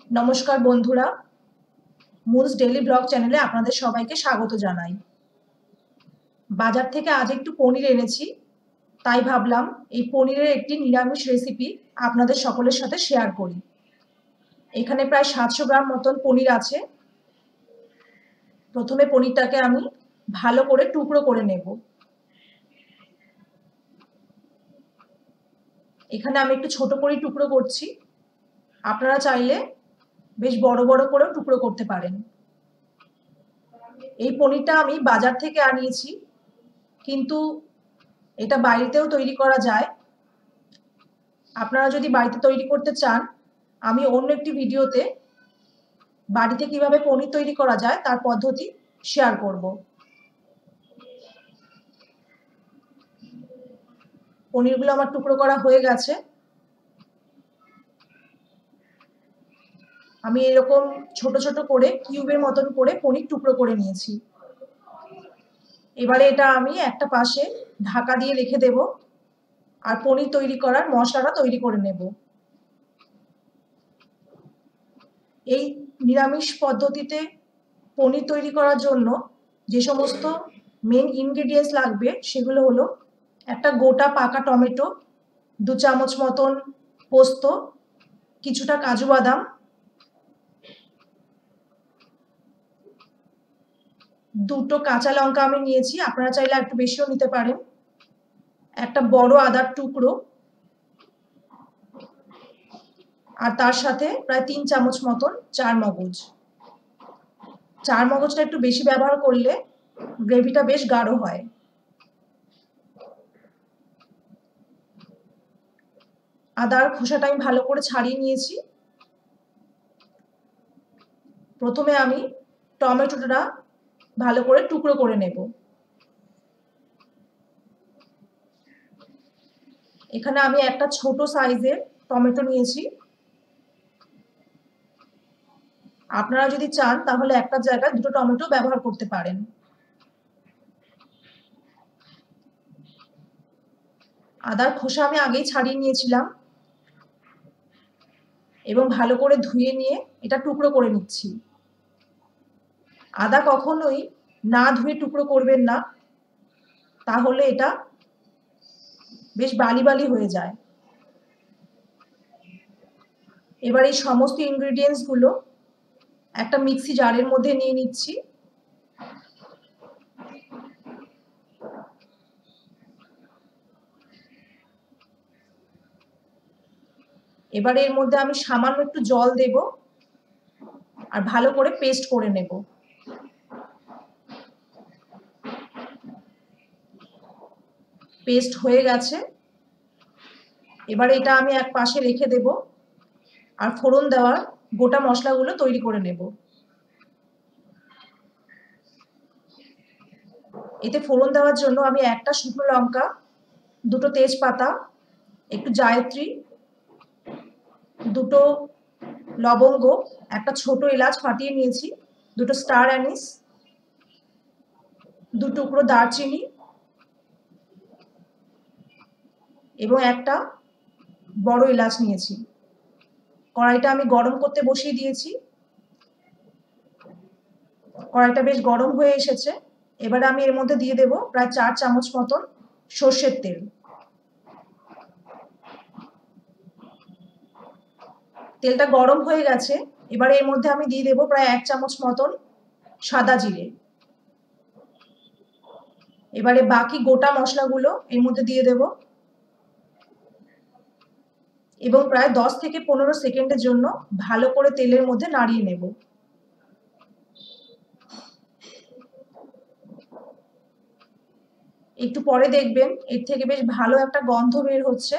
নমস্কার বন্ধুরা, মুলস daily blog চ্যানেলে আপনাদের সবাইকে স্বাগত জানাই। বাজার থেকে আজ একটু পনির এনেছি, তাই ভাবলাম এই পনিরের একটি নিরামিষ রেসিপি আপনাদের সকলের সাথে শেয়ার করি। এখানে প্রায় 700 গ্রাম মতন পনির আছে। প্রথমে পনিরটাকে আমি ভালো করে টুকরো করে নেব। এখানে আমি একটু ছোট করে টুকরো করছি, আপনারা চাইলে বেশ বড় বড় করেও টুকরো করতে পারেন। এই পনিরটা আমি বাজার থেকে আনিয়েছি, কিন্তু এটা বাড়িতেও তৈরি করা যায়। আপনারা যদি বাড়িতে তৈরি করতে চান, আমি অন্য একটি ভিডিওতে বাড়িতে কিভাবে পনির তৈরি করা যায় তার পদ্ধতি শেয়ার করব। পনিরগুলো আমার টুকরো করা হয়ে গেছে। আমি এরকম ছোট ছোট করে কিউবের মতন করে পনির টুকরো করে নিয়েছি। এবারে এটা আমি একটা পাশে ঢাকা দিয়ে রেখে দেব, আর পনির তৈরি করার মশলাটা তৈরি করে নেব। এই নিরামিষ পদ্ধতিতে পনির তৈরি করার জন্য যে সমস্ত মেন ইনগ্রেডিয়েন্টস লাগবে সেগুলো হলো একটা গোটা পাকা টমেটো, 2 চামচ মতন পোস্ত, কিছুটা কাজু বাদাম, 2টো কাঁচা লঙ্কা আমি নিয়েছি, আপনারা চাইলে একটু বেশিও নিতে পারেন, একটা বড় আদার টুকরো, আর তার সাথে প্রায় 3 চামচ মতন চারমগজ। চারমগজটা একটু বেশি ব্যবহার করলে গ্রেভিটা বেশ গাঢ় হয়। আদার খোসাটা আমি ভালো করে ছাড়িয়ে নিয়েছি। প্রথমে আমি টমেটোটা ভালো করে টুকরো করে নেব। এখানে আমি একটা ছোট সাইজের টমেটো নিয়েছি। আপনারা যদি চান তাহলে একটা জায়গায় 2টো টমেটো ব্যবহার করতে পারেন। আদার খোসা আমি আগেই ছাড়িয়ে নিয়েছিলাম এবং ভালো করে ধুয়ে নিয়ে এটা টুকরো করে নিচ্ছি। আদা কখনোই না ধুয়ে টুকরো করবেন না, তাহলে এটা বেশ বালি বালি হয়ে যায়। এবার এই সমস্ত ইনগ্রেডিয়েন্টস গুলো একটা মিক্সি জারের মধ্যে নিয়ে নিচ্ছি। এবার এর মধ্যে আমি সামান্য একটু জল দেব আর ভালো করে পেস্ট করে নেব। পেস্ট হয়ে গেছে। এবার এটা আমি এক পাশে রেখে দেব আর ফোড়ন দেওয়ার গোটা মশলাগুলো তৈরি করে নেব। এতে ফোড়ন দেওয়ার জন্য আমি একটা শুকনো লঙ্কা, 2টো তেজপাতা, একটু জায়ত্রী, 2টো লবঙ্গ, একটা ছোট এলাচ ফাটিয়ে নিয়েছি, 2টো স্টার অ্যানিস, 2 টুকরো দারচিনি এবং একটা বড় এলাচ নিয়েছি। কড়াইটা আমি গরম করতে বসিয়ে দিয়েছি। কড়াইটা বেশ গরম হয়ে এসেছে। এবারে আমি এর মধ্যে দিয়ে দেব প্রায় 4 চামচ মতন সর্ষের তেল। তেলটা গরম হয়ে গেছে। এবারে এর মধ্যে আমি দিয়ে দেব প্রায় 1 চামচ মতন সাদা জিরে। এবারে বাকি গোটা মশলাগুলো এর মধ্যে দিয়ে দেব এবং প্রায় 10 থেকে 15 সেকেন্ডের জন্য ভালো করে তেলের মধ্যে নাড়িয়ে নেব। একটু পরে দেখবেন এর থেকে বেশ ভালো একটা গন্ধ বের হচ্ছে।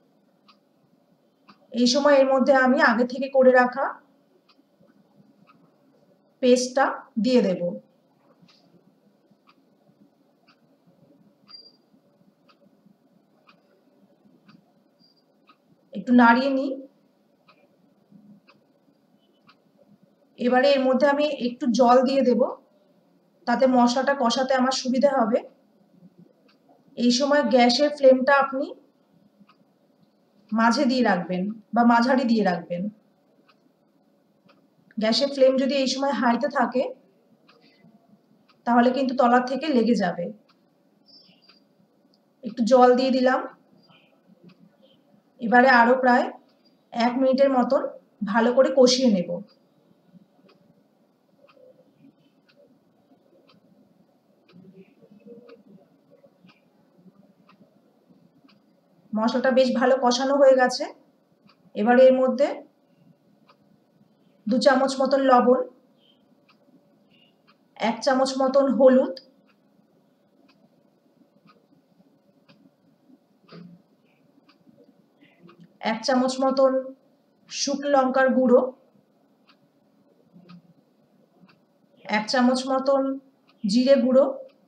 এই সময় এর মধ্যে আমি আগে থেকে করে রাখা পেস্টটা দিয়ে দেব। একটু নাড়িয়ে নিই। এবারে এর মধ্যে আমি একটু জল দিয়ে দেব, তাতে মশলাটা কষাতে আমার সুবিধা হবে। এই সময় গ্যাসের ফ্লেমটা আপনি মাঝে দিয়ে রাখবেন বা মাঝারি দিয়ে রাখবেন। গ্যাসের ফ্লেম যদি এই সময় হাইতে থাকে তাহলে কিন্তু তলা থেকে লেগে যাবে। একটু জল দিয়ে দিলাম। এবারে আরো প্রায় 1 মিনিটের মতন ভালো করে কষিয়ে নেব। মশলাটা বেশ ভালো কষানো হয়ে গেছে। এবারে এর মধ্যে 2 চামচ মতন লবণ, 1 চামচ মতন হলুদ, 1 চামচ মতন শুকনো লঙ্কার গুঁড়ো, 1 চামচ মতন জিরে গুঁড়ো,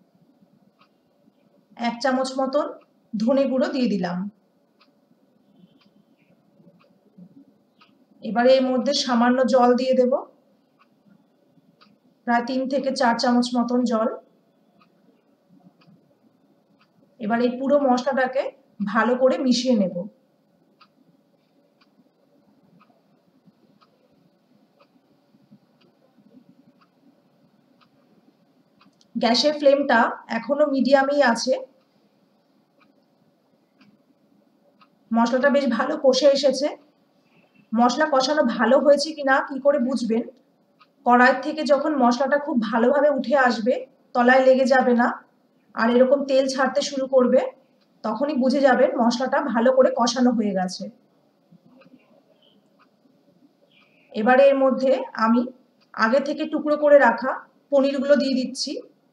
1 চামচ মতন ধনে গুঁড়ো দিয়ে দিলাম। এবারে এর মধ্যে সামান্য জল দিয়ে দেব, প্রায় 3 থেকে 4 চামচ মতন জল। এবার এই পুরো মশলাটাকে ভালো করে মিশিয়ে নেব। গ্যাসের ফ্লেমটা এখনো মিডিয়ামেই আছে। মশলাটা বেশ ভালো কষে এসেছে। মশলা কষানো ভালো হয়েছে কিনা কি করে বুঝবেন? কড়াই থেকে যখন মশলাটা খুব ভালোভাবে উঠে আসবে, তলায় লেগে যাবে না, আর এরকম তেল ছাড়তে শুরু করবে, তখনই বুঝে যাবেন মশলাটা ভালো করে কষানো হয়ে গেছে। এবারে এর মধ্যে আমি আগে থেকে টুকরো করে রাখা পনিরগুলো দিয়ে দিচ্ছি।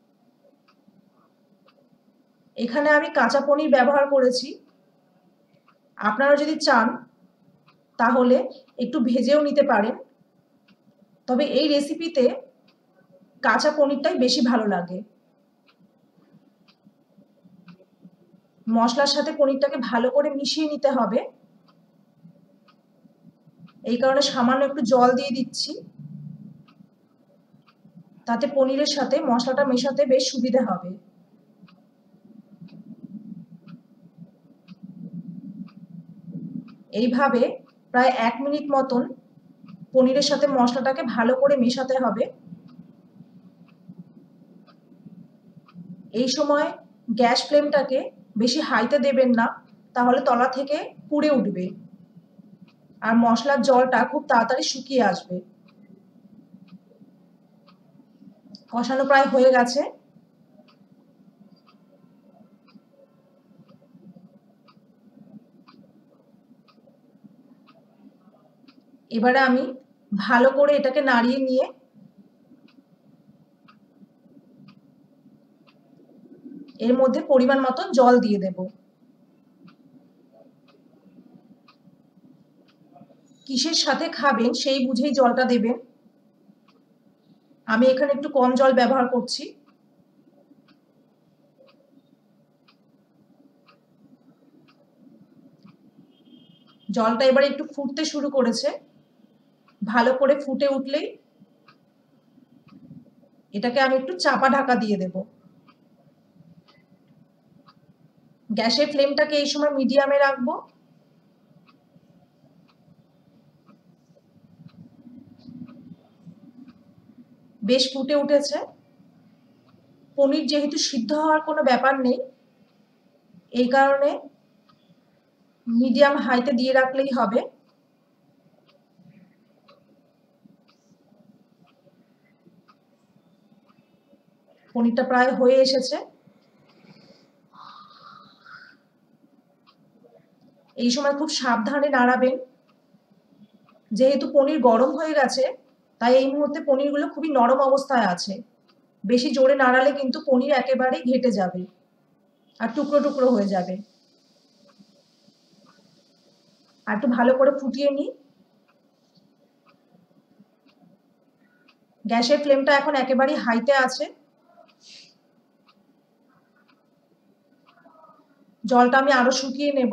এখানে আমি কাঁচা পনির ব্যবহার করেছি। আপনারা যদি চান তাহলে একটু ভেজেও নিতে পারেন, তবে এই রেসিপিতে কাঁচা পনিরটাই বেশি ভালো লাগে। মশলার সাথে পনিরটাকে ভালো করে মিশিয়ে নিতে হবে, এই কারণে সামান্য একটু জল দিয়ে দিচ্ছি, তাতে পনিরের সাথে মশলাটা মেশাতে বেশ সুবিধা হবে। এইভাবে প্রায় 1 মিনিট মতন পনিরের সাথে মশলাটাকে ভালো করে মেশাতে হবে। এই সময় গ্যাস ফ্লেমটাকে বেশি হাইতে দেবেন না, তাহলে তলা থেকে পুড়ে উঠবে আর মশলার জলটা খুব তাড়াতাড়ি শুকিয়ে আসবে। কষানো প্রায় হয়ে গেছে। এবারে আমি ভালো করে এটাকে নাড়িয়ে নিয়ে এর মধ্যে পরিমাণ মতন জল দিয়ে দেব। কিসের সাথে খাবেন সেই বুঝেই জলটা দেবেন। আমি এখানে একটু কম জল ব্যবহার করছি। জলটা এবারে একটু ফুটতে শুরু করেছে। ভালো করে ফুটে উঠলেই এটাকে আমি একটু চাপা ঢাকা দিয়ে দেব। গ্যাসের ফ্লেমটাকে এই সময় মিডিয়ামে রাখবো। বেশ ফুটে উঠেছে। পনির যেহেতু সিদ্ধ হওয়ার কোনো ব্যাপার নেই, এই কারণে মিডিয়াম হাইতে দিয়ে রাখলেই হবে। পনিরটা প্রায় হয়ে এসেছে। এই সময় খুব সাবধানে নাড়াবেন, যেহেতু পনির গরম হয়ে গেছে তাই এই মুহূর্তে পনিরগুলো খুবই নরম অবস্থায় আছে। বেশি জোরে নাড়ালে কিন্তু পনির একেবারেই ঘেটে যাবে আর টুকরো টুকরো হয়ে যাবে। আর একটু ভালো করে ফুটিয়ে নিই। গ্যাসের ফ্লেমটা এখন একেবারেই হাইতে আছে। জলটা আমি আরো শুকিয়ে নেব,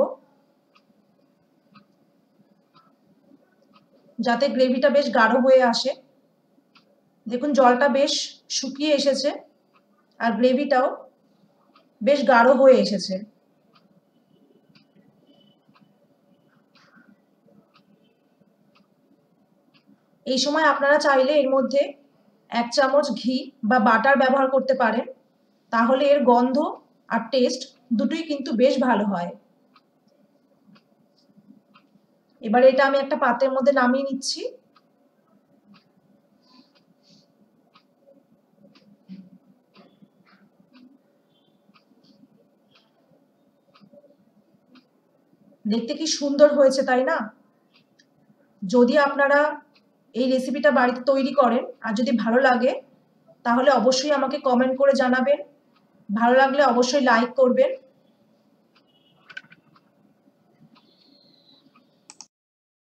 যাতে গ্রেভিটা বেশ গাঢ় হয়ে আসে। দেখুন জলটা বেশ শুকিয়ে এসেছে আর গ্রেভিটাও বেশ গাঢ় হয়ে এসেছে। এই সময় আপনারা চাইলে এর মধ্যে 1 চামচ ঘি বা বাটার ব্যবহার করতে পারেন, তাহলে এর গন্ধ আর টেস্ট দুটোই কিন্তু বেশ ভালো হয়। এবার এটা আমি একটা পাত্রের মধ্যে নামিয়ে নিচ্ছি। দেখতে কি সুন্দর হয়েছে, তাই না? যদি আপনারা এই রেসিপিটা বাড়িতে তৈরি করেন আর যদি ভালো লাগে তাহলে অবশ্যই আমাকে কমেন্ট করে জানাবেন। ভালো লাগলে অবশ্যই লাইক করবেন।